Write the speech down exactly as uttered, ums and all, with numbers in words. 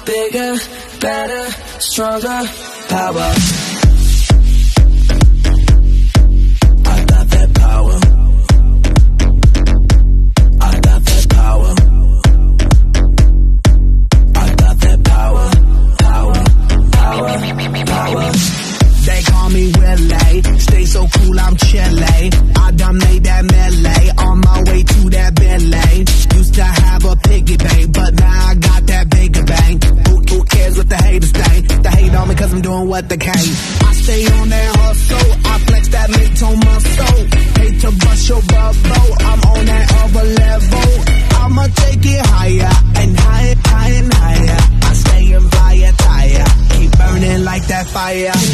bigger, better, stronger, power. I got that power. I got that power. I got that power. Power, power, power. They call me Willie, stay so cool, I'm chilly. I done made that melee, on my way to that Bentley. Used to have a piggy bank, but now I got that bigger bank. Who, who cares what the haters think? They hate on me cause I'm doing what they can. I stay on that hustle, I flex that mid-tone muscle. Hate to bust your bubble, I'm on that other level. I'ma take it higher, and higher, higher, and higher. I stay in fire tire, keep burning like that fire.